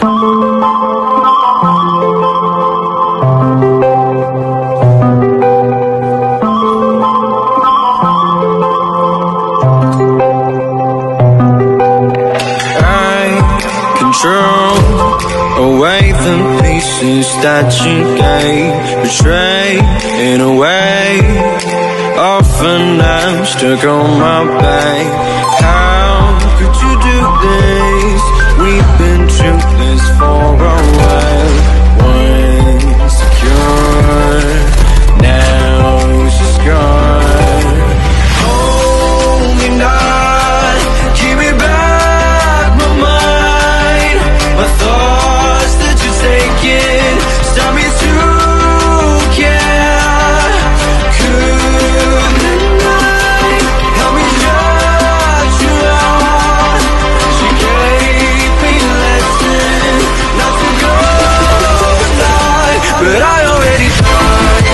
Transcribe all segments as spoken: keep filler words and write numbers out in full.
away the pieces that you gave, betray in a way. Often I'm stuck on my back. How could you do this? We've been through this for a while. Once secure, now it's just gone. Hold me not, give me back my mind, my thoughts that you're taking, stop me to care. Couldn't I help me shut you out? She gave me a lesson not to go and die, but I already tried.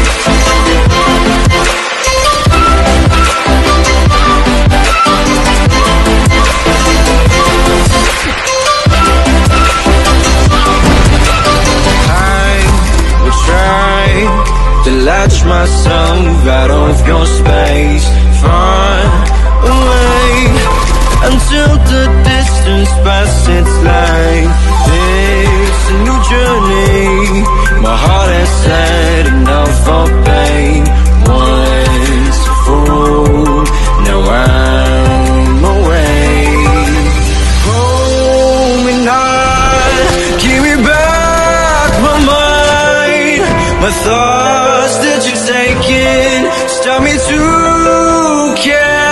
To latch myself out of your space, far away, until the distance passes. It's like this a new journey. My heart has had enough for pain. Once a fool, now I'm away. Hold me not, give me back my mind, my thoughts that you're taking, stop me to care.